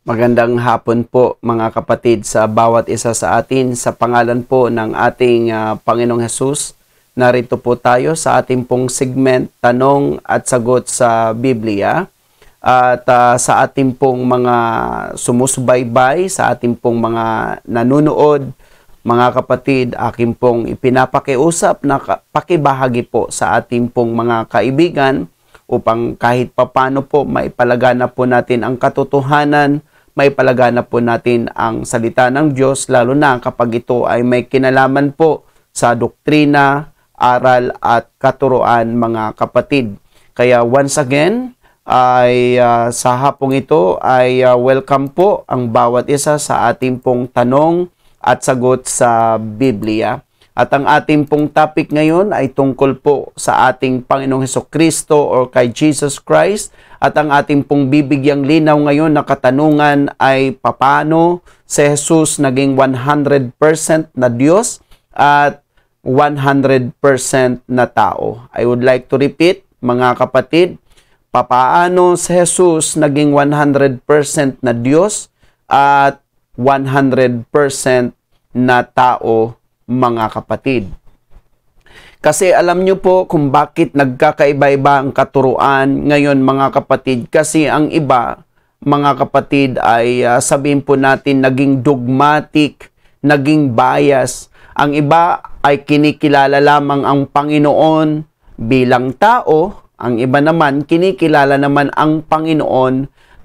Magandang hapon po mga kapatid sa bawat isa sa atin. Sa pangalan po ng ating Panginoong Hesus, narito po tayo sa ating pong segment Tanong at Sagot sa Biblia. At sa ating pong mga sumusubaybay, sa ating pong mga nanunood, mga kapatid, aking pong ipinapakiusap na pakibahagi po sa ating pong mga kaibigan upang kahit papano po maipalaganap po natin ang katotohanan, maipalaganap po natin ang salita ng Diyos, lalo na kapag ito ay may kinalaman po sa doktrina, aral at katuruan, mga kapatid. Kaya once again, ay sa hapong ito ay welcome po ang bawat isa sa ating pong tanong at sagot sa Biblia. At ang ating pong topic ngayon ay tungkol po sa ating Panginoong Hesukristo or kay Jesus Christ. At ang ating pong bibigyang linaw ngayon na katanungan ay paano si Jesus naging 100% na Diyos at 100% na tao. I would like to repeat, mga kapatid, paano si Jesus naging 100% na Diyos at 100% na tao, mga kapatid. Kasi alam nyo po kung bakit nagkakaiba-iba ang katuruan ngayon, mga kapatid. Kasi ang iba, mga kapatid, ay sabihin po natin naging dogmatic, naging bias. Ang iba ay kinikilala lamang ang Panginoon bilang tao. Ang iba naman, kinikilala naman ang Panginoon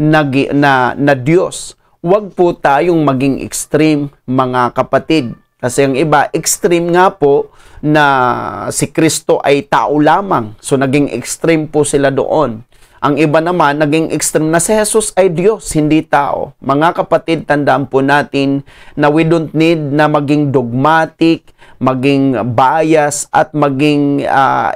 na Diyos. Huwag po tayong maging extreme, mga kapatid. Kasi ang iba, extreme nga po na si Kristo ay tao lamang. So, naging extreme po sila doon. Ang iba naman, naging extreme na si Jesus ay Diyos, hindi tao. Mga kapatid, tandaan po natin na we don't need na maging dogmatic, maging bias, at maging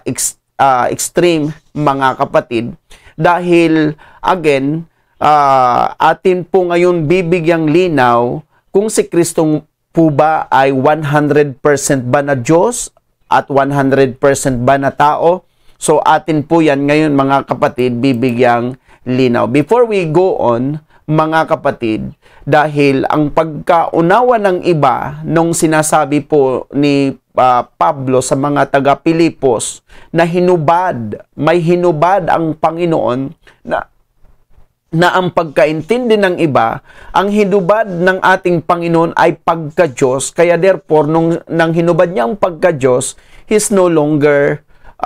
extreme, mga kapatid. Dahil, again, atin po ngayon bibigyang linaw kung si Kristong po ba ay 100% ba na Diyos at 100% ba na tao? So atin po yan ngayon, mga kapatid, bibigyang linaw. Before we go on, mga kapatid, dahil ang pagkaunawa ng iba nung sinasabi po ni Pablo sa mga taga-Pilipos na may hinubad ang Panginoon na ang pagkaintindi ng iba, ang hinubad ng ating Panginoon ay pagka-Diyos. Kaya therefore, nang hinubad niya ang pagka-Diyos, He's no longer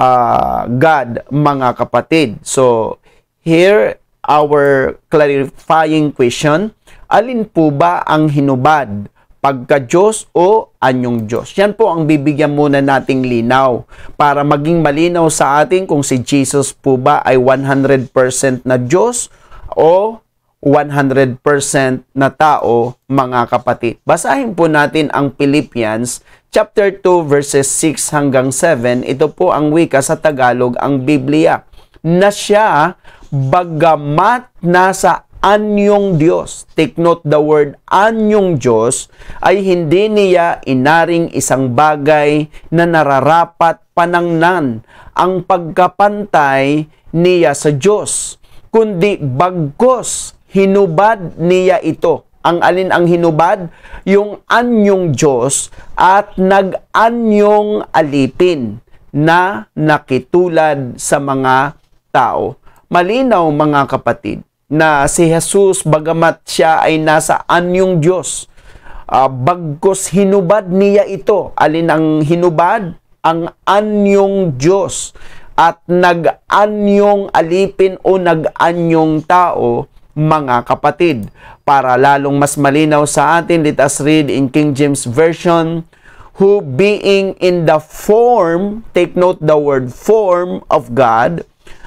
God, mga kapatid. So, here, our clarifying question, alin po ba ang hinubad? Pagka-Diyos o anyong Diyos? Yan po ang bibigyan muna nating linaw para maging malinaw sa atin kung si Jesus po ba ay 100% na Diyos o 100% na tao, mga kapatid. Basahin po natin ang Philippians chapter 2 verses 6 hanggang 7. Ito po ang wika sa Tagalog, ang Biblia. Na siya, bagamat nasa anyong Diyos, take note the word anyong Diyos, ay hindi niya inaring isang bagay na nararapat panangnan ang pagkapantay niya sa Diyos, kundi bagkos hinubad niya ito. Ang alin ang hinubad? Yung anyong Diyos at nag-anyong alipin na nakitulad sa mga tao. Malinaw, mga kapatid, na si Jesus, bagamat siya ay nasa anyong Diyos, bagkos hinubad niya ito. Alin ang hinubad? Ang anyong Diyos at nag-anyong alipin o nag-anyong tao, mga kapatid. Para lalong mas malinaw sa atin, let us read in King James Version, who being in the form, take note the word form of God,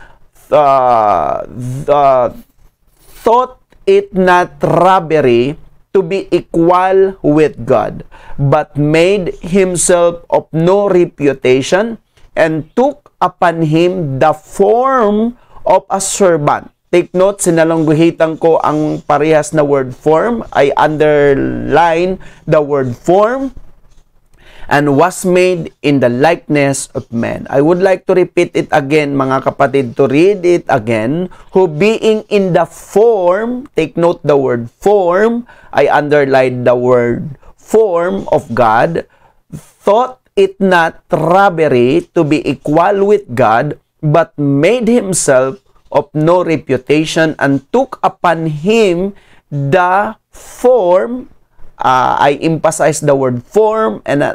thought it not robbery to be equal with God, but made himself of no reputation, and took upon him the form of a servant. Take note, sinalangguhitan ko ang parehas na word form. I underline the word form. and was made in the likeness of men. I would like to repeat it again, mga kapatid, to read it again. Who being in the form, take note the word form, I underline the word form of God, thought it not robbery to be equal with God, but made himself of no reputation, and took upon him the form, I emphasize the word form, and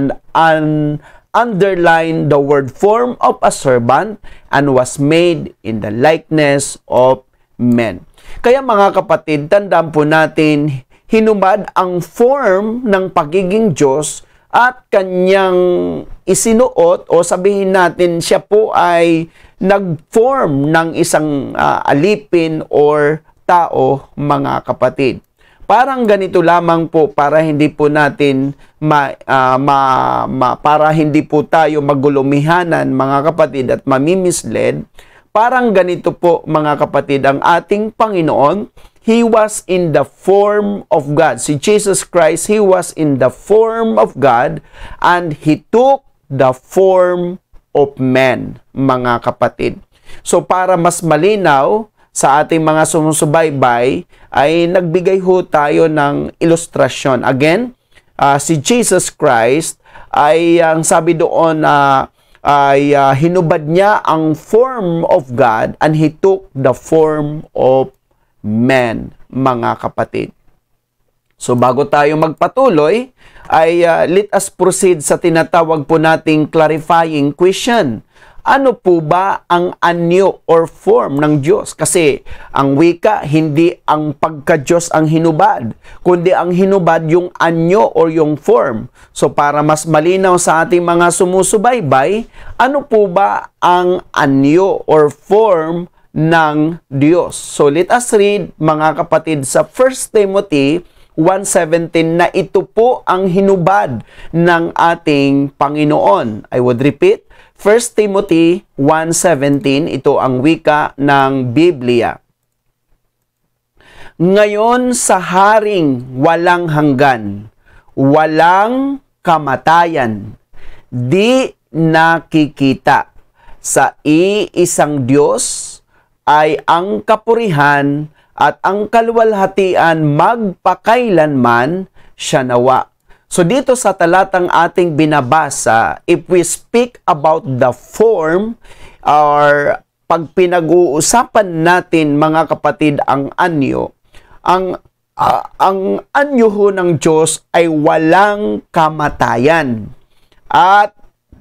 underline the word form of a servant, and was made in the likeness of men. Kaya mga kapatid, tandaan po natin, hinumad ang form ng pagiging Diyos at kanyang isinuot, o sabihin natin siya po ay nag-form ng isang alipin or tao, mga kapatid. Parang ganito lamang po, para hindi po natin para hindi po tayo magulumihanan, mga kapatid, at mamimisled. Parang ganito po, mga kapatid, ang ating Panginoon, He was in the form of God. Si Jesus Christ, He was in the form of God, and He took the form of man, mga kapatid. So para mas malinaw sa ating mga sumusubaybay, ay nagbigay ho tayo ng ilustrasyon. Again, si Jesus Christ ay ang sabi doon ay hinubad niya ang form of God, and He took the form of man, mga kapatid. So bago tayo magpatuloy, ay let us proceed sa tinatawag po nating clarifying question. Ano po ba ang anyo or form ng Diyos? Kasi ang wika, hindi ang pagka-Diyos ang hinubad, kundi ang hinubad yung anyo or yung form. So para mas malinaw sa ating mga sumusubaybay, ano po ba ang anyo or form ng Diyos? So let us read, mga kapatid, sa 1 Timothy 1:17 na ito po ang hinubad ng ating Panginoon. I would repeat, 1 Timothy 1:17, ito ang wika ng Biblia. Ngayon sa haring walang hanggan, walang kamatayan, di nakikita, sa iisang Diyos ay ang kapurihan at ang kaluwalhatian magpakailanman, siya nawa. So dito sa talatang ating binabasa, if we speak about the form, or pag pinag-uusapan natin, mga kapatid, ang anyo, ang anyo ho ng Diyos ay walang kamatayan at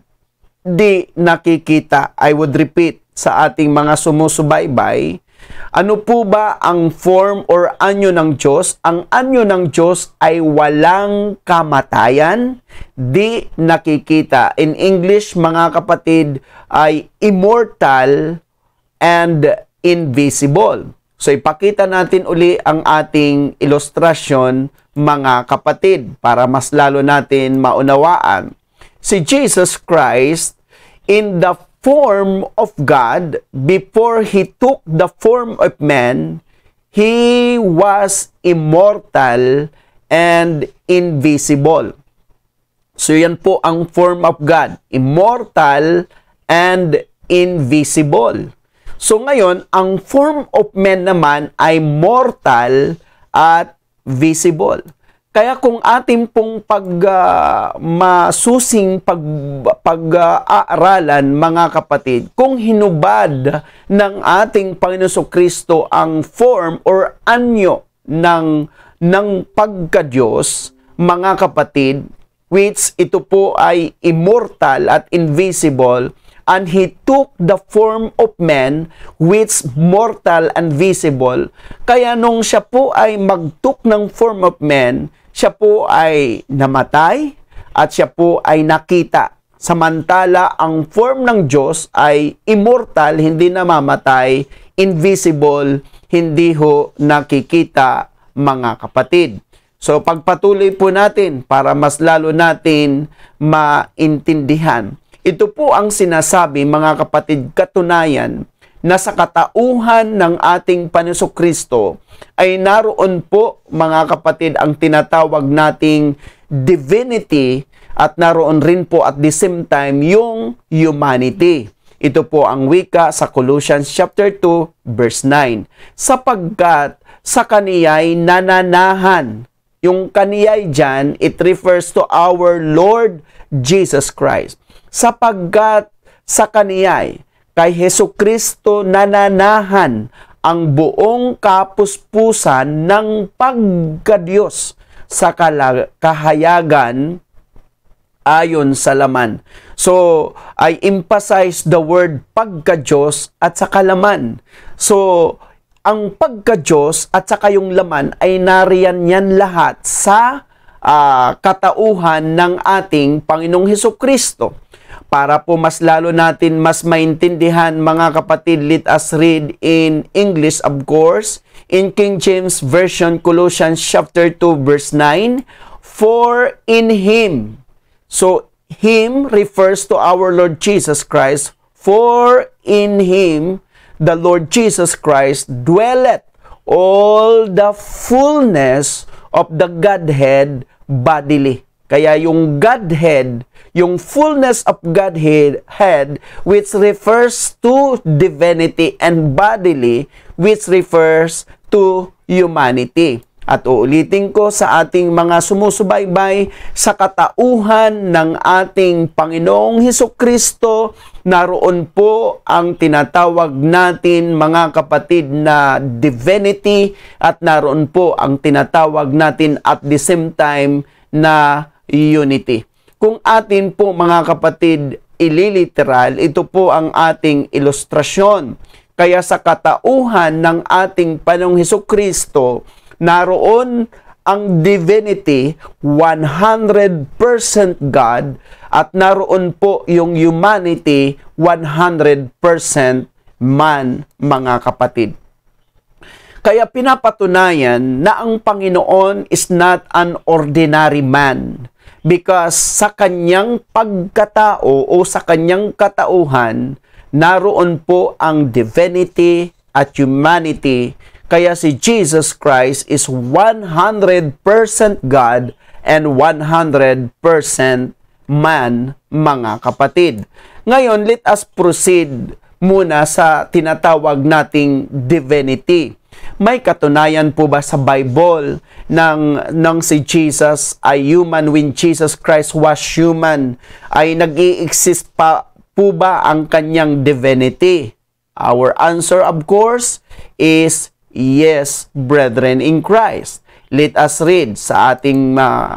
di nakikita. I would repeat sa ating mga sumusubaybay, ano po ba ang form or anyo ng Diyos? Ang anyo ng Diyos ay walang kamatayan, di nakikita. In English, mga kapatid, ay immortal and invisible. So ipakita natin uli ang ating ilustrasyon, mga kapatid, para mas lalo natin maunawaan. Si Jesus Christ, in the form of God, before He took the form of man, He was immortal and invisible. So yan po ang form of God, immortal and invisible. So ngayon, ang form of man naman ay mortal at visible. Kaya kung ating pong masusing pag-aaralan, mga kapatid, kung hinubad ng ating Panginoon Kristo ang form or anyo ng pagka-Diyos, mga kapatid, which ito po ay immortal at invisible, and He took the form of man, which mortal and visible. Kaya nung siya po ay mag-took ng form of man, siya po ay namatay at siya po ay nakita. Samantala, ang form ng Diyos ay immortal, hindi namamatay, invisible, hindi ho nakikita, mga kapatid. So pagpatuloy po natin para mas lalo natin maintindihan. Ito po ang sinasabi, mga kapatid, katunayan na sa katauhan ng ating Panginoong Kristo ay naroon po, mga kapatid, ang tinatawag nating divinity at naroon rin po at the same time yung humanity. Ito po ang wika sa Colossians chapter 2 verse 9. Sapagkat sa kaniya'y nananahan. Yung kaniya'y dyan, it refers to our Lord Jesus Christ. Sapagkat sa kaniya'y, kay Hesukristo nananahan ang buong kapuspusan ng pagkadiyos sa kahayagan ayon sa laman. So, I emphasize the word pagka-Diyos at saka laman. So, ang pagka-Diyos at saka yung laman ay nariyan yan lahat sa katauhan ng ating Panginoong Hesukristo. Para po mas lalo natin mas maintindihan, mga kapatid, let us read in English, of course, in King James Version, Colossians chapter 2 verse 9, for in Him. So, Him refers to our Lord Jesus Christ. For in Him, the Lord Jesus Christ, dwelleth all the fullness of the Godhead bodily. Kaya yung Godhead, yung fullness of Godhead, which refers to divinity, and bodily, which refers to humanity. At uulitin ko sa ating mga sumusubaybay, sa katauhan ng ating Panginoong Hesukristo, naroon po ang tinatawag natin, mga kapatid, na divinity, at naroon po ang tinatawag natin at the same time na unity. Kung atin po, mga kapatid, ililiteral, ito po ang ating ilustrasyon. Kaya sa katauhan ng ating Panginoong Hesukristo, naroon ang divinity, 100% God, at naroon po yung humanity, 100% man, mga kapatid. Kaya pinapatunayan na ang Panginoon is not an ordinary man, because sa kanyang pagkatao o sa kanyang katauhan, naroon po ang divinity at humanity. Kaya si Jesus Christ is 100% God and 100% man, mga kapatid. Ngayon, let us proceed muna sa tinatawag nating divinity. May katunayan po ba sa Bible ng si Jesus ay human? When Jesus Christ was human, ay nag-i-exist pa po ba ang kanyang divinity? Our answer, of course, is yes, brethren in Christ. Let us read sa ating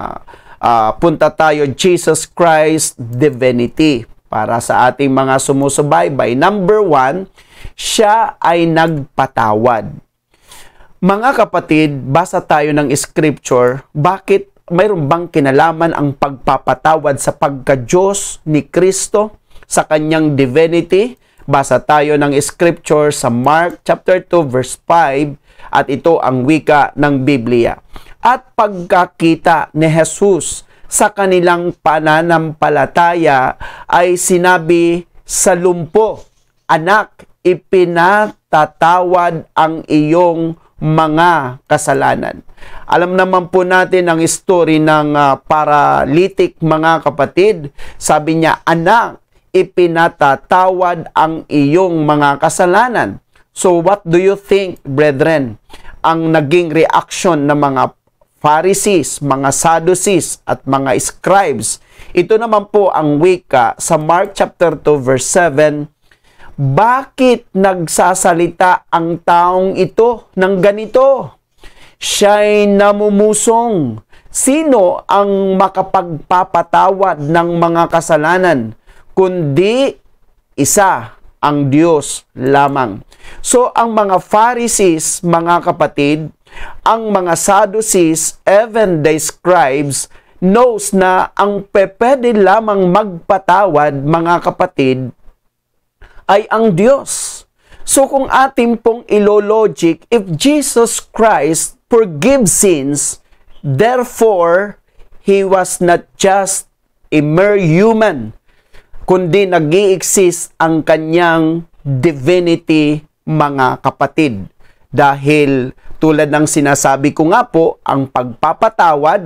punta tayo, Jesus Christ divinity. Para sa ating mga sumusubaybay. Number 1, siya ay nagpatawad. Mga kapatid, basa tayo ng scripture, bakit mayroon bang kinalaman ang pagpapatawad sa pagka-Diyos ni Kristo sa kanyang divinity? Basa tayo ng scripture sa Mark chapter 2 verse 5, at ito ang wika ng Biblia. At pagkakita ni Jesus sa kanilang pananampalataya, ay sinabi sa lumpo, "Anak, ipinatatawad ang iyong mga kasalanan." Alam naman po natin ang story ng paralytic, mga kapatid. Sabi niya, "Anak, ipinatatawad ang iyong mga kasalanan." So what do you think, brethren? Ang naging reaction ng mga Pharisees, mga Sadducees, at mga scribes. Ito naman po ang wika sa Mark chapter 2 verse 7. Bakit nagsasalita ang taong ito ng ganito? Siya'y namumusong. Sino ang makapagpapatawad ng mga kasalanan, kundi isa, ang Diyos lamang. So, ang mga Pharisees, mga kapatid, ang mga Sadducees, even the scribes, knows na ang pwede lamang magpatawad, mga kapatid, ay ang Diyos. So, kung ating pong ilologic, if Jesus Christ forgives sins, therefore, He was not just a mere human, kundi nag-i-exist ang kanyang divinity, mga kapatid. Dahil tulad ng sinasabi ko nga po, ang pagpapatawad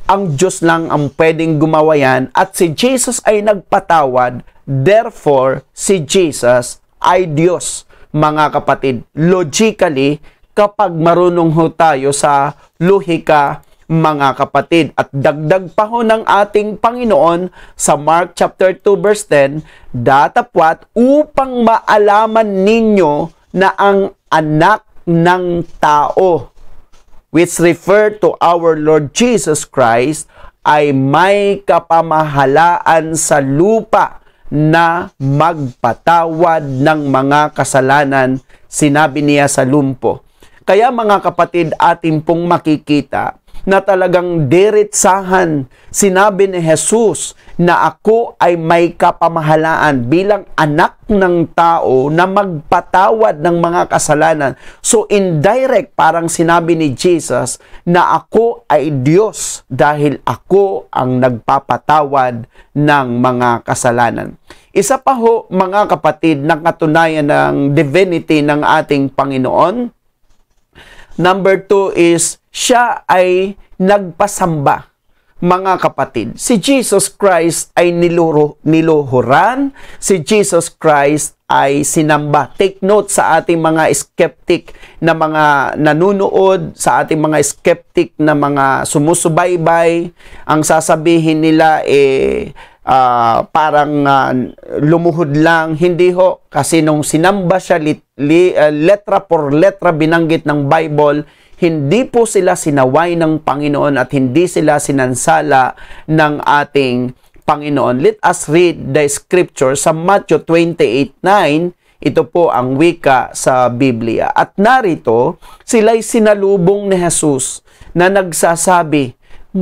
ang Diyos lang ang pwedeng gumawa yan at si Jesus ay nagpatawad, therefore si Jesus ay Diyos. Mga kapatid, logically, kapag marunong ho tayo sa lohika, mga kapatid, at dagdag pa ho ng ating Panginoon sa Mark chapter 2 verse 10, datapwat upang maalaman ninyo na ang anak ng tao, which refer to our Lord Jesus Christ, ay may kapamahalaan sa lupa na magpatawad ng mga kasalanan, sinabi niya sa lumpo. Kaya mga kapatid, atin pong makikita na talagang diretsahan sinabi ni Jesus na ako ay may kapamahalaan bilang anak ng tao na magpatawad ng mga kasalanan. So indirect, parang sinabi ni Jesus na ako ay Diyos dahil ako ang nagpapatawad ng mga kasalanan. Isa pa ho mga kapatid na katunayan ng divinity ng ating Panginoon. Number 2 is, siya ay nagpasamba. Mga kapatid, si Jesus Christ ay niluhuran, si Jesus Christ ay sinamba. Take note sa ating mga skeptic na mga nanunood, sa ating mga skeptic na mga sumusubaybay, ang sasabihin nila parang lumuhod lang. Hindi ho, kasi nung sinamba siya letra por letra binanggit ng Bible, hindi po sila sinaway ng Panginoon at hindi sila sinansala ng ating Panginoon. Let us read the scripture sa Matthew 28:9. Ito po ang wika sa Biblia. At narito, sila'y sinalubong ni Jesus na nagsasabi,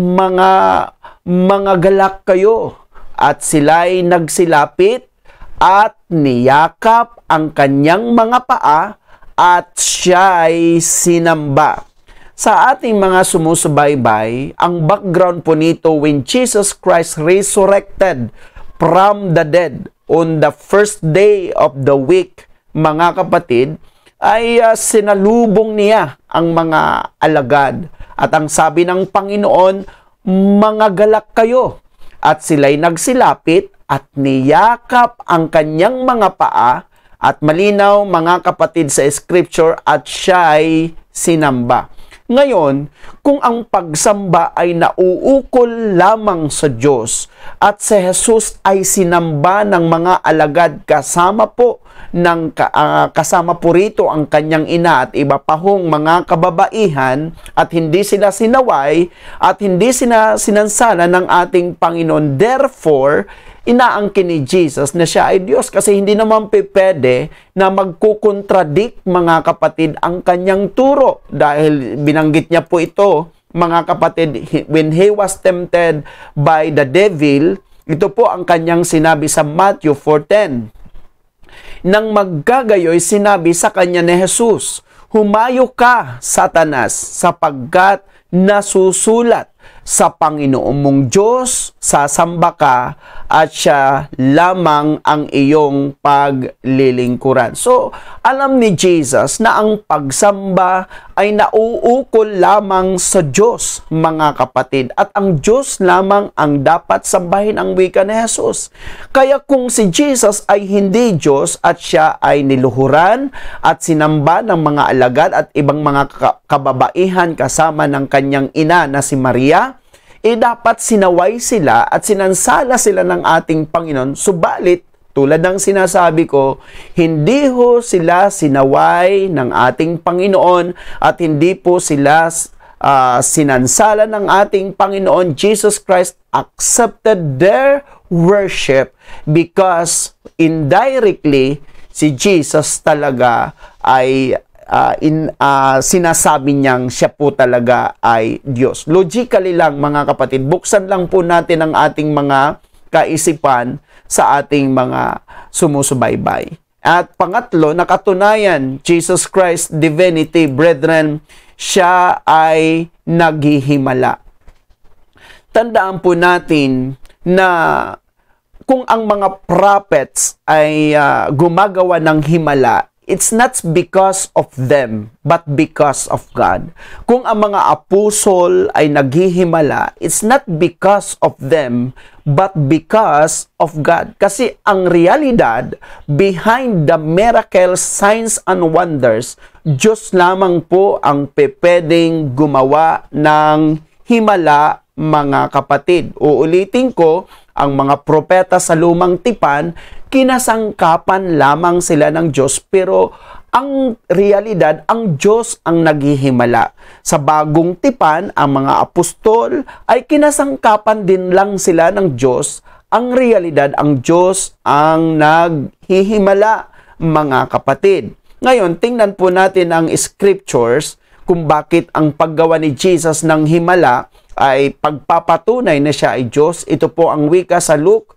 mga galak kayo. At sila'y nagsilapit at niyakap ang kanyang mga paa at siya'y sinamba. Sa ating mga sumusubaybay, ang background po nito when Jesus Christ resurrected from the dead on the first day of the week, mga kapatid, ay sinalubong niya ang mga alagad. At ang sabi ng Panginoon, mga galak kayo. At sila'y nagsilapit at niyakap ang kanyang mga paa at malinaw mga kapatid sa scripture at siya'y sinamba. Ngayon, kung ang pagsamba ay nauukol lamang sa Diyos at si Jesus ay sinamba ng mga alagad kasama po rito ang kanyang ina at iba pa hong mga kababaihan at hindi sila sinaway at hindi sila sinansala ng ating Panginoon, therefore, inaangkin ni Jesus na siya ay Diyos kasi hindi naman pwede na magkukontradict mga kapatid ang kanyang turo dahil binanggit niya po ito mga kapatid when he was tempted by the devil. Ito po ang kanyang sinabi sa Matthew 4:10. Nang maggagayoy sinabi sa kanya ni Jesus, humayo ka, Satanas, sapagkat nasusulat, sa Panginoon mong Diyos sasamba ka at siya lamang ang iyong paglilingkuran. So, alam ni Jesus na ang pagsamba ay nauukol lamang sa Diyos, mga kapatid. At ang Diyos lamang ang dapat sambahin, ang wika ni Jesus. Kaya kung si Jesus ay hindi Diyos at siya ay niluhuran at sinamba ng mga alagad at ibang mga kababaihan kasama ng kanyang ina na si Maria, dapat sinaway sila at sinansala sila ng ating Panginoon. Subalit, tulad ng sinasabi ko, hindi ho sila sinaway ng ating Panginoon at hindi po sila sinansala ng ating Panginoon. Jesus Christ accepted their worship because indirectly, si Jesus talaga ay sinasabi niyang siya po talaga ay Diyos. Logically lang mga kapatid, buksan lang po natin ang ating mga kaisipan sa ating mga sumusubaybay. At pangatlo, nakatunayan, Jesus Christ divinity, brethren, siya ay naghihimala. Tandaan po natin na kung ang mga prophets ay gumagawa ng himala, it's not because of them, but because of God. Kung ang mga apostol ay naghihimala, it's not because of them, but because of God. Kasi ang realidad behind the miracles, signs, and wonders, Diyos lamang po ang pwedeng gumawa ng himala, mga kapatid. Uulitin ko, ang mga propeta sa lumang tipan, kinasangkapan lamang sila ng Diyos, pero ang realidad, ang Diyos ang naghihimala. Sa bagong tipan, ang mga apostol ay kinasangkapan din lang sila ng Diyos. Ang realidad, ang Diyos ang naghihimala, mga kapatid. Ngayon, tingnan po natin ang scriptures kung bakit ang paggawa ni Jesus ng himala ay pagpapatunay na siya ay Diyos. Ito po ang wika sa Luke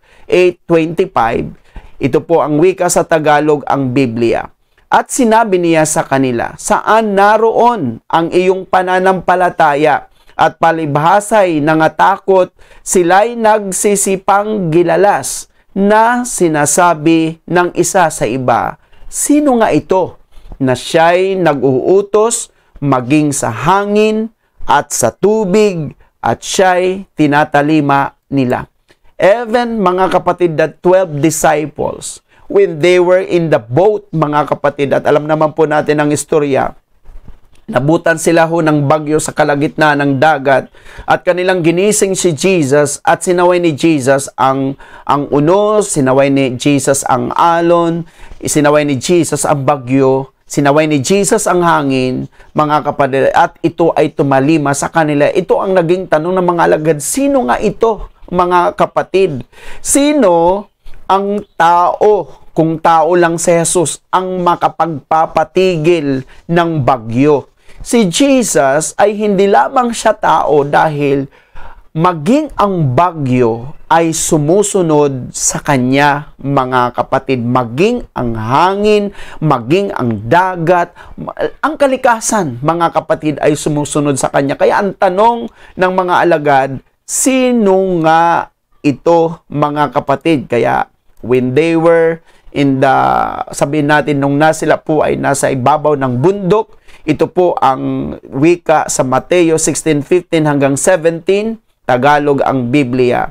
8:25. Ito po ang wika sa Tagalog, ang Biblia. At sinabi niya sa kanila, saan naroon ang iyong pananampalataya? At palibhasay nangatakot, sila'y nagsisipang gilalas na sinasabi ng isa sa iba, sino nga ito na siya'y nag-uutos maging sa hangin at sa tubig at siya'y tinatalima nila. Even, mga kapatid, the 12 disciples, when they were in the boat, mga kapatid, at alam naman po natin ang istorya, nabutan sila ho ng bagyo sa kalagitnaan ng dagat at kanilang ginising si Jesus at sinaway ni Jesus ang unos, sinaway ni Jesus ang alon, sinaway ni Jesus ang bagyo, sinaway ni Jesus ang hangin, mga kapatid, at ito ay tumalima sa kanila. Ito ang naging tanong ng mga alagad, sino nga ito, mga kapatid? Sino ang tao, kung tao lang si Jesus, ang makapagpapatigil ng bagyo? Si Jesus ay hindi lamang siya tao dahil maging ang bagyo ay sumusunod sa kanya, mga kapatid. Maging ang hangin, maging ang dagat, ang kalikasan, mga kapatid, ay sumusunod sa kanya. Kaya ang tanong ng mga alagad, sino nga ito, mga kapatid? Kaya when they were in the, sabihin natin, nung sila po ay nasa ibabaw ng bundok, ito po ang wika sa Mateo 16:15 hanggang 17, Tagalog ang Biblia.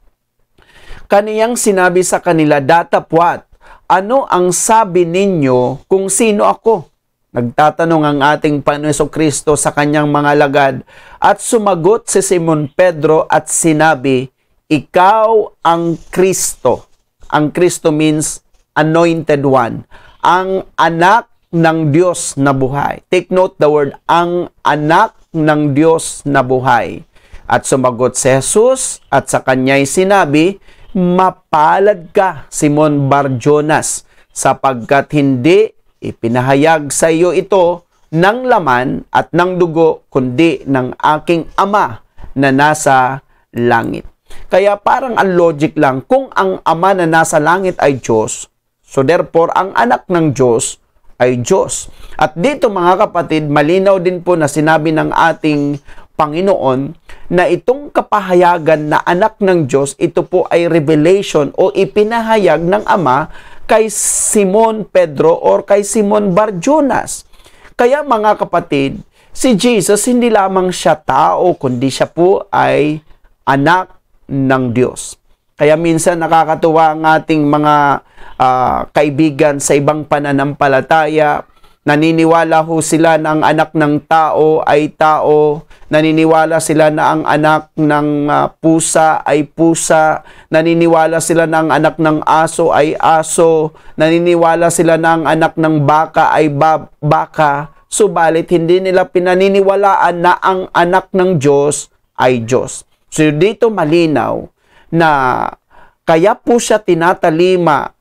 Kaniyang sinabi sa kanila, datapwat, ano ang sabi ninyo kung sino ako? Nagtatanong ang ating Panginoon Jesucristo sa kanyang mga alagad. At sumagot si Simon Pedro at sinabi, ikaw ang Kristo. Ang Kristo means anointed one. Ang anak ng Diyos na buhay. Take note the word, ang anak ng Diyos na buhay. At sumagot si Jesus at sa kanya'y sinabi, mapalad ka, Simon Bar-Jonas, sapagkat hindi ipinahayag sa iyo ito ng laman at ng dugo, kundi ng aking Ama na nasa langit. Kaya parang ang logic lang, kung ang Ama na nasa langit ay Diyos, so therefore ang anak ng Diyos ay Diyos. At dito, mga kapatid, malinaw din po na sinabi ng ating Panginoon na itong kapahayagan na anak ng Diyos, ito po ay revelation o ipinahayag ng Ama kay Simon Pedro or kay Simon Bar-Jonas. Kaya, mga kapatid, si Jesus hindi lamang siya tao, kundi siya po ay anak ng Diyos. Kaya minsan nakakatuwa ang ating mga kaibigan sa ibang pananampalataya. Naniniwala ho sila na ang anak ng tao ay tao. Naniniwala sila na ang anak ng pusa ay pusa. Naniniwala sila na ang anak ng aso ay aso. Naniniwala sila na ang anak ng baka ay baka. Subalit hindi nila pinaniniwalaan na ang anak ng Diyos ay Diyos. So dito malinaw na kaya po siya tinatalima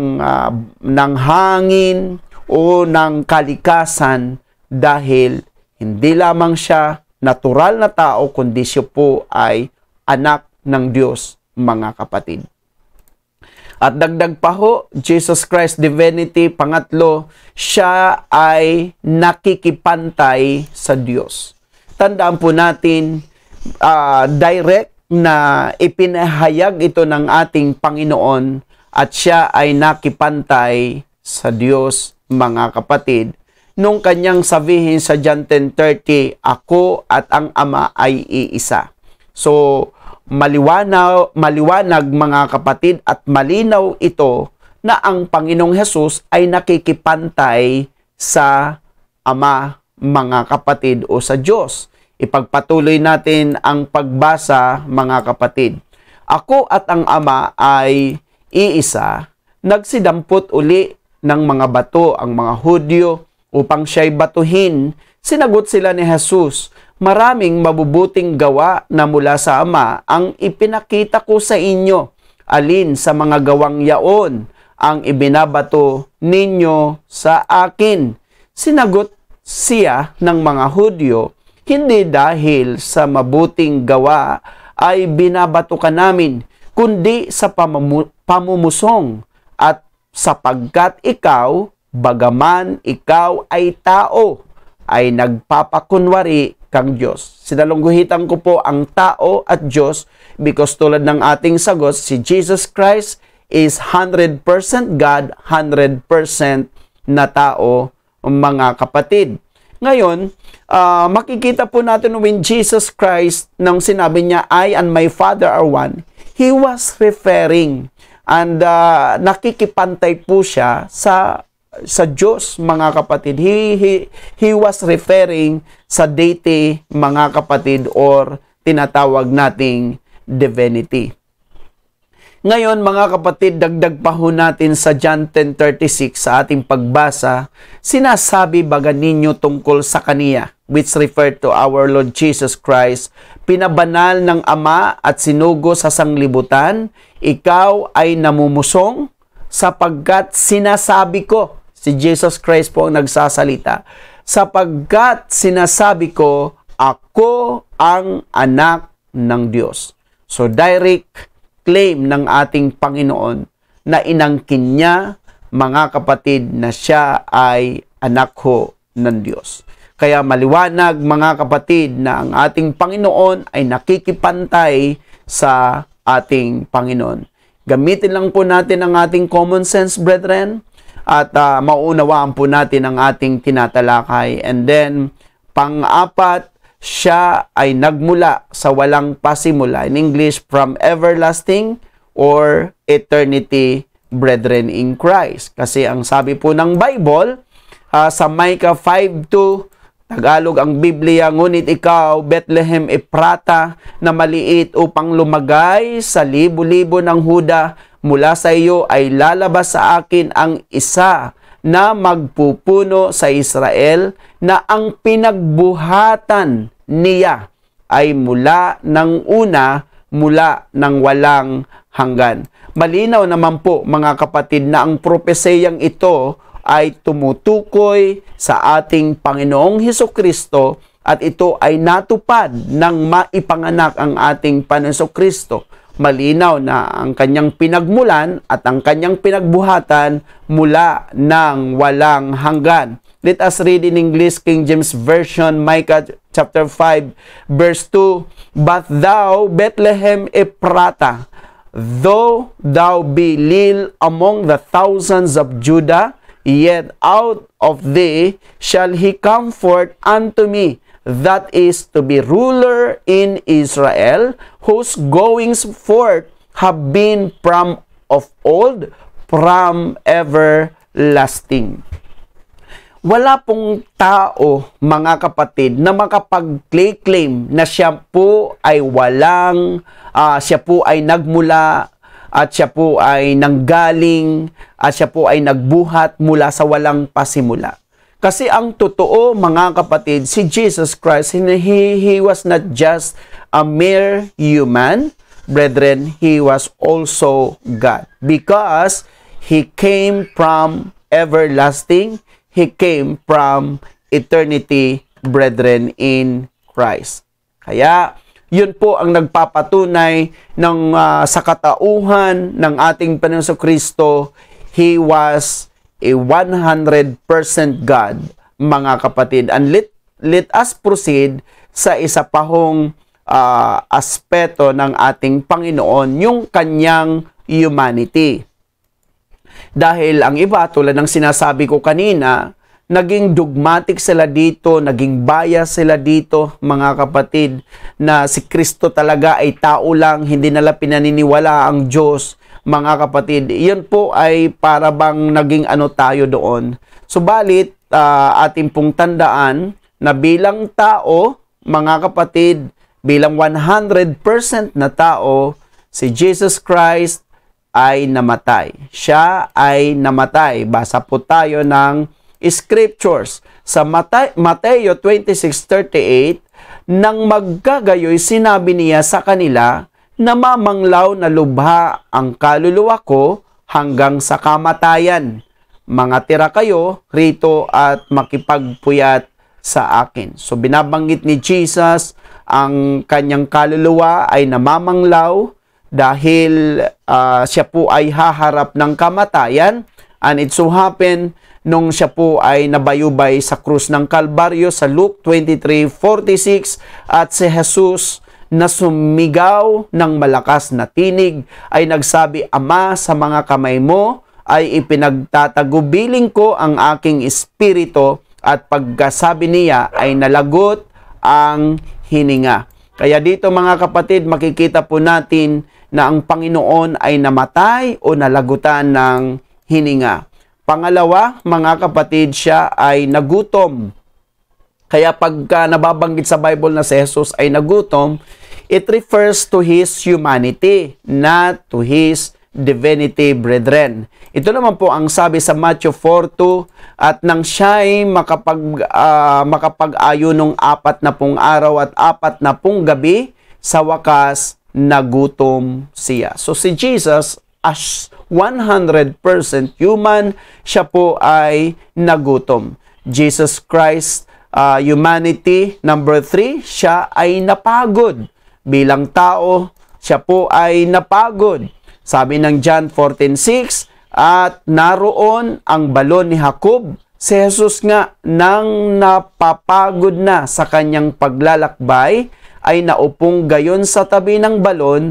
ng hangin o ng kalikasan dahil hindi lamang siya natural na tao, kundi siya po ay anak ng Diyos, mga kapatid. At dagdag pa ho, Jesus Christ divinity, pangatlo, siya ay nakikipantay sa Diyos. Tandaan po natin, direct na ipinahayag ito ng ating Panginoon at siya ay nakipantay sa Diyos, mga kapatid, nung kanyang sabihin sa John 10:30, ako at ang Ama ay iisa. So, maliwanag mga kapatid at malinaw ito na ang Panginoong Hesus ay nakikipantay sa Ama, mga kapatid, o sa Diyos. Ipagpatuloy natin ang pagbasa, mga kapatid. Ako at ang Ama ay iisa, nagsidampot uli ng mga bato ang mga Hudyo upang siya'y batuhin. Sinagot sila ni Jesus, maraming mabubuting gawa na mula sa Ama ang ipinakita ko sa inyo. Alin sa mga gawang yaon ang ibinabato ninyo sa akin? Sinagot siya ng mga Hudyo, hindi dahil sa mabuting gawa ay binabato ka namin, kundi sa pamumusong at sapagkat ikaw, bagaman ikaw ay tao, ay nagpapakunwari kang Diyos. Sinalungguhitan ko po ang tao at Diyos because tulad ng ating sagot, si Jesus Christ is 100% God, 100% na tao, mga kapatid. Ngayon, makikita po natin when Jesus Christ, nang sinabi niya, I and my Father are one, He was referring and nakikipantay po siya sa Diyos, mga kapatid. He was referring sa deity, mga kapatid, or tinatawag nating divinity. Ngayon, mga kapatid, dagdag pa ho natin sa John 10:36 sa ating pagbasa, sinasabi baga ninyo tungkol sa Kaniya, which referred to our Lord Jesus Christ, pinabanal ng Ama at sinugo sa sanglibutan, ikaw ay namumusong sapagkat sinasabi ko, si Jesus Christ po ang nagsasalita, sapagkat sinasabi ko, ako ang anak ng Diyos. So, direct claim ng ating Panginoon na inangkin niya, mga kapatid, na siya ay anak ho ng Diyos. Kaya maliwanag, mga kapatid, na ang ating Panginoon ay nakikipantay sa ating Panginoon. Gamitin lang po natin ang ating common sense, brethren, at maunawaan po natin ang ating tinatalakay. And then, pang-apat, siya ay nagmula sa walang pasimula. In English, from everlasting or eternity, brethren in Christ. Kasi ang sabi po ng Bible, sa Micah 5:2, Tagalog ang Biblia, ngunit ikaw, Bethlehem Ephrata, na maliit upang lumagay sa libo-libo ng Huda, mula sa iyo ay lalabas sa akin ang isa na magpupuno sa Israel, na ang pinagbuhatan niya ay mula ng una, mula ng walang hanggan. Malinaw naman po, mga kapatid, na ang propeseyang ito ay tumutukoy sa ating Panginoong Hesukristo at ito ay natupad nang maipanganak ang ating Panginoong Hesukristo. Malinaw na ang kanyang pinagmulan at ang kanyang pinagbuhatan mula ng walang hanggan. Let us read in English, King James Version, Micah chapter 5, verse 2. But thou, Bethlehem Ephrata, though thou be little among the thousands of Judah, yet out of thee shall he come forth unto me, that is to be ruler in Israel, whose goings forth have been from of old, from everlasting. Wala pong tao, mga kapatid, na makapag-claim na siya po ay siya po ay nagmula, at siya po ay nanggaling, at siya po ay nagbuhat mula sa walang pasimula. Kasi ang totoo, mga kapatid, si Jesus Christ, He was not just a mere human, brethren, He was also God. Because He came from everlasting, He came from eternity, brethren, in Christ. Kaya, yun po ang nagpapatunay ng sa katauhan ng ating Panginoon Kristo, He was a 100% God, mga kapatid. And let us proceed sa isa pa hong aspeto ng ating Panginoon, yung kanyang humanity. Dahil ang iba, tulad ng sinasabi ko kanina, naging dogmatic sila dito, naging bias sila dito, mga kapatid, na si Kristo talaga ay tao lang, hindi nila pinaniniwala ang Diyos, mga kapatid. Iyon po ay para bang naging ano tayo doon. Subalit, ating pong tandaan na bilang tao, mga kapatid, bilang 100% na tao, si Jesus Christ ay namatay. Siya ay namatay. Basa po tayo ng scriptures. Sa Mateo 26:38, nang magkagayoy, sinabi niya sa kanila, namamanglaw na lubha ang kaluluwa ko hanggang sa kamatayan. Mangatira kayo rito at makipagpuyat sa akin. So binabanggit ni Jesus, ang kanyang kaluluwa ay namamanglaw dahil siya po ay haharap ng kamatayan, and it so happen nung siya po ay nabayubay sa krus ng Kalbaryo sa Luke 23:46, at si Jesus na sumigaw ng malakas na tinig ay nagsabi, Ama, sa mga kamay mo ay ipinagtatagubilin ko ang aking espiritu, at pagkasabi niya ay nalagot ang hininga. Kaya dito, mga kapatid, makikita po natin na ang Panginoon ay namatay o nalagutan ng hininga. Pangalawa, mga kapatid, siya ay nagutom. Kaya pagka nababanggit sa Bible na si Jesus ay nagutom, it refers to His humanity, not to His divinity, brethren. Ito naman po ang sabi sa Matthew 4:2, at nang siya'y makapag-ayo nung 40 araw at 40 gabi, sa wakas, nagutom siya. So si Jesus, as 100% human, siya po ay nagutom. Jesus Christ, humanity, number 3, siya ay napagod. Bilang tao, siya po ay napagod. Sabi ng John 14:6, at naroon ang balon ni Jacob. Si Jesus nga, nang napapagod na sa kanyang paglalakbay, ay naupong gayon sa tabi ng balon,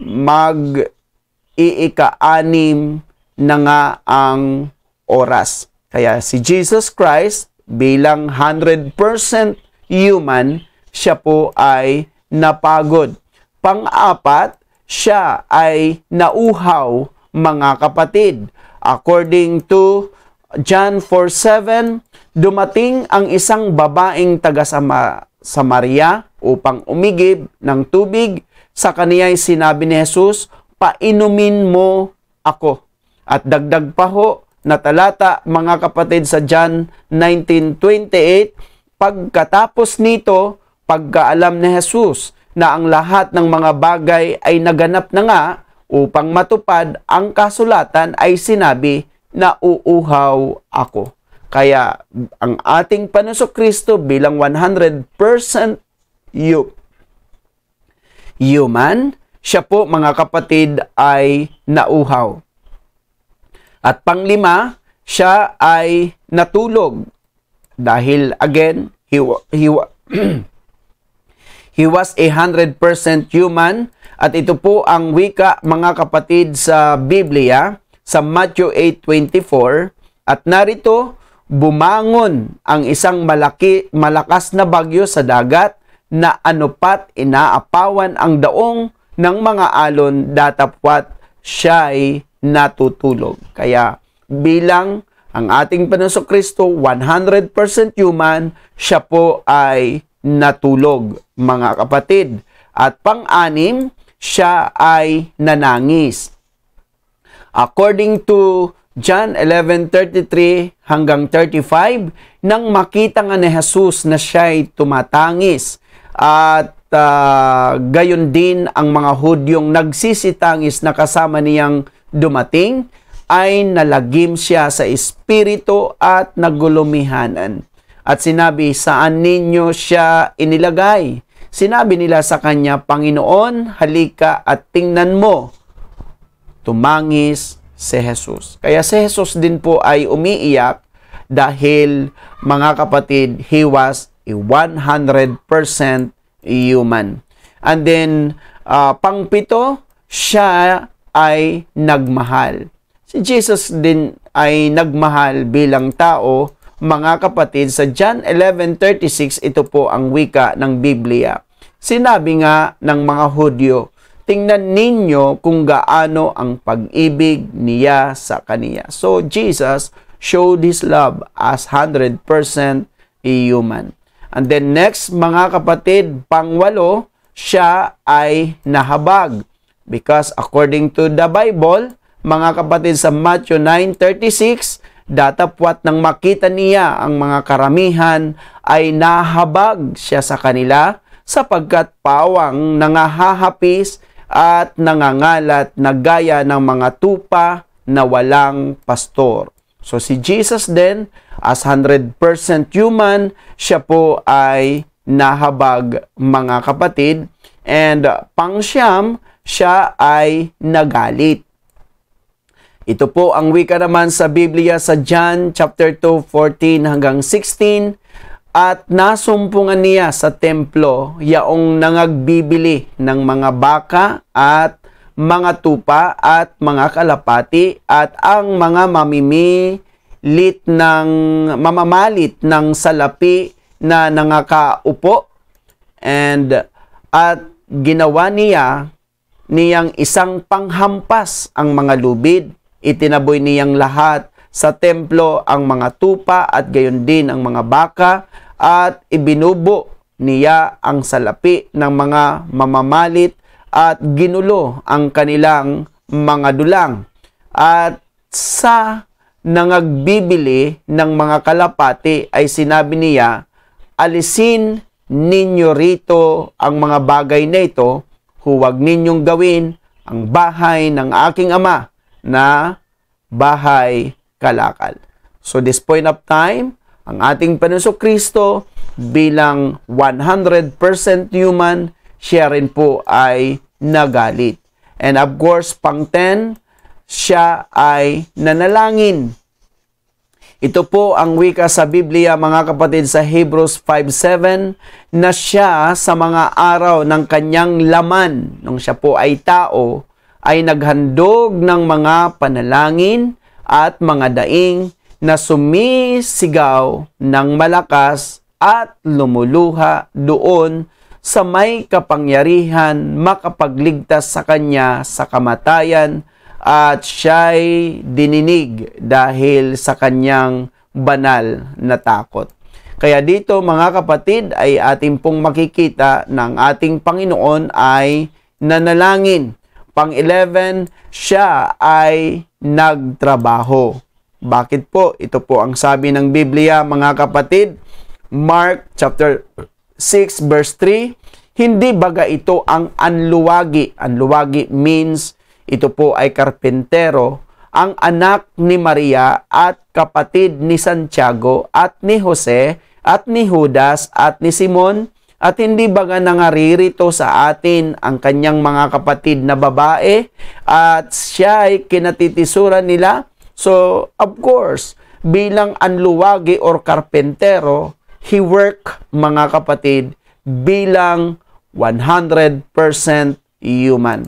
mag-iika-6 na nga ang oras. Kaya si Jesus Christ, bilang 100% human, siya po ay napagod. Pang-apat, siya ay nauhaw, mga kapatid. According to John 4:7, dumating ang isang babaeng taga-Samaria upang umigib ng tubig. Sa kaniya'y sinabi ni Jesus, painumin mo ako. At dagdag pa ho na talata, mga kapatid, sa John 19:28, pagkatapos nito, pagkaalam ni Jesus na ang lahat ng mga bagay ay naganap na nga, upang matupad ang kasulatan, ay sinabi na uuhaw ako. Kaya ang ating Panginoong Kristo bilang 100% human, siya po, mga kapatid, ay nauhaw. At panglima, siya ay natulog. Dahil again, he was 100% human, at ito po ang wika, mga kapatid, sa Biblia, sa Matthew 8:24, at narito, bumangon ang isang malakas na bagyo sa dagat, na anupat inaapawan ang daong ng mga alon, datapwat siya'y natutulog. Kaya bilang ang ating Panginoong Kristo 100% human, siya po ay natulog, mga kapatid. At pang-anim, siya ay nanangis. According to John 11:33 hanggang 35, nang makita nga ni Jesus na siya'y tumatangis, at gayon din ang mga Hudyong nagsisitangis na kasama niyang dumating, ay nalagim siya sa espiritu at nagulumihanan. At sinabi, saan ninyo siya inilagay? Sinabi nila sa kanya, Panginoon, halika at tingnan mo. Tumangis si Jesus. Kaya si Jesus din po ay umiiyak dahil, mga kapatid, he was a 100% human. And then, pangpito, siya ay nagmahal. Si Jesus din ay nagmahal bilang tao, mga kapatid. Sa John 11:36, ito po ang wika ng Biblia. Sinabi nga ng mga Hudyo, tingnan ninyo kung gaano ang pag-ibig niya sa kaniya. So, Jesus showed His love as 100% human. And then next, mga kapatid, pangwalo, siya ay nahabag. Because according to the Bible, mga kapatid, sa Matthew 9:36, datapwat nang makita niya ang mga karamihan ay nahabag siya sa kanila sapagkat pawang nangahahapis at nangangalat na gaya ng mga tupa na walang pastor. So si Jesus din, as 100% human, siya po ay nahabag, mga kapatid. And pangsyam, siya ay nagalit. Ito po ang wika naman sa Biblia sa John chapter 2, 14 hanggang 16. At nasumpungan niya sa templo yaong nangagbibili ng mga baka at mga tupa at mga kalapati at ang mga mamamalit ng salapi na nangakaupo. At ginawa niyang isang panghampas ang mga lubid. Itinaboy niyang lahat sa templo ang mga tupa at gayon din ang mga baka at ibinubo niya ang salapi ng mga mamamalit at ginulo ang kanilang mga dulang. At sa nangagbibili ng mga kalapati ay sinabi niya, alisin ninyo rito ang mga bagay na ito, huwag ninyong gawin ang bahay ng aking ama na bahay kalakal. So this point of time, ang ating Panginoon Kristo bilang 100% human, siya rin po ay nagalit. And of course, pang-10, siya ay nanalangin. Ito po ang wika sa Biblia, mga kapatid, sa Hebrews 5:7, na siya sa mga araw ng kanyang laman, nung siya po ay tao, ay naghandog ng mga panalangin at mga daing na sumisigaw ng malakas at lumuluha doon sa may kapangyarihan makapagligtas sa kanya sa kamatayan, at siya'y dininig dahil sa kanyang banal na takot. Kaya dito, mga kapatid, ay ating pong makikita ng ating Panginoon ay nanalangin. Pang-11, siya ay nagtrabaho. Bakit po? Ito po ang sabi ng Biblia, mga kapatid. Mark chapter 6 verse 3, hindi baga ito ang anluwagi? Anluwagi means ito po ay karpentero, ang anak ni Maria at kapatid ni Santiago at ni Jose at ni Judas at ni Simon. At hindi baga nangaririto sa atin ang kanyang mga kapatid na babae at siya ay kinatitisuran nila? So, of course, bilang anluwagi or karpentero, he work, mga kapatid, bilang 100% human.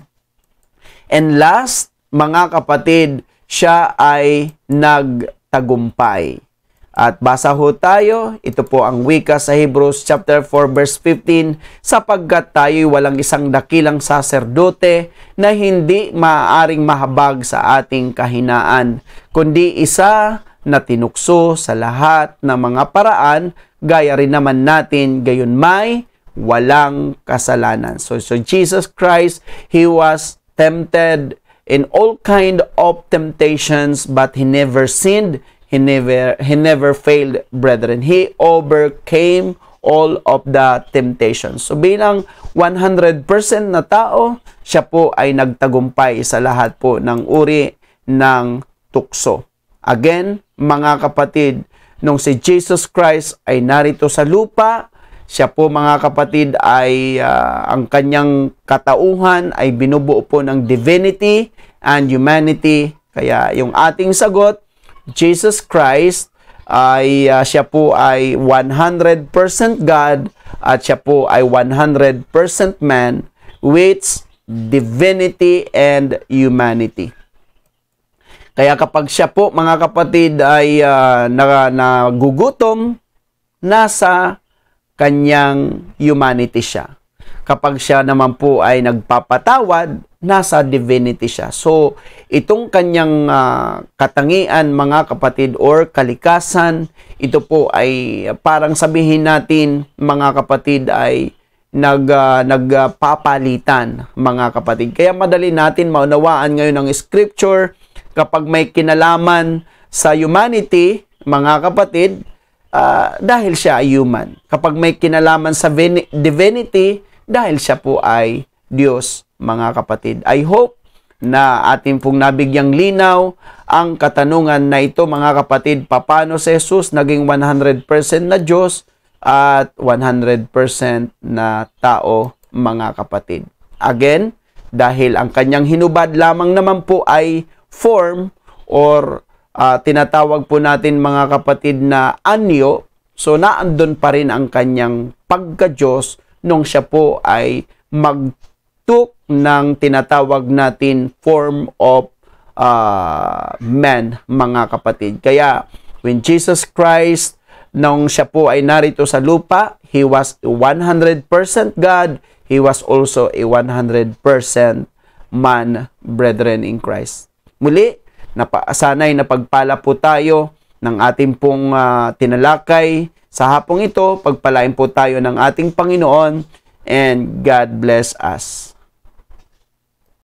And last, mga kapatid, siya ay nagtagumpay. At basa ho tayo, ito po ang wika sa Hebrews chapter 4 verse 15, sapagkat tayo'y walang isang dakilang saserdote na hindi maaaring mahabag sa ating kahinaan, kundi isa na tinukso sa lahat ng mga paraan, gaya rin naman natin, gayon may walang kasalanan. So Jesus Christ, He was tempted in all kind of temptations, but He never sinned. He never failed, brethren. He overcame all of the temptations. So bilang 100% na tao, siya po ay nagtagumpay sa lahat po ng uri ng tukso. Again, mga kapatid, nung si Jesus Christ ay narito sa lupa, siya po, mga kapatid, ay ang kanyang katauhan ay binubuo po ng divinity and humanity. Kaya yung ating sagot, Jesus Christ ay siya po ay 100% God at siya po ay 100% man with divinity and humanity. Kaya kapag siya po, mga kapatid, ay nagugutom, nasa kanyang humanity siya. Kapag siya naman po ay nagpapatawad, nasa divinity siya. So, itong kanyang katangian, mga kapatid, or kalikasan, ito po ay parang sabihin natin, mga kapatid, ay nagpapalitan, mga kapatid. Kaya madali natin maunawaan ngayon ng scripture kapag may kinalaman sa humanity, mga kapatid, dahil siya ay human. Kapag may kinalaman sa divinity, dahil siya po ay Diyos, mga kapatid. I hope na ating pong nabigyang linaw ang katanungan na ito, mga kapatid, paano si Jesus naging 100% na Diyos at 100% na tao, mga kapatid. Again, dahil ang kanyang hinubad lamang naman po ay form or tinatawag po natin, mga kapatid, na anyo, so naandun pa rin ang kanyang pagka-Diyos nung siya po ay mag-took ng tinatawag natin form of man, mga kapatid. Kaya, when Jesus Christ, nung siya po ay narito sa lupa, He was 100% God, He was also a 100% man, brethren in Christ. Muli, sana'y napagpala po tayo ng ating pong tinalakay sa hapong ito. Pagpalain po tayo ng ating Panginoon, and God bless us.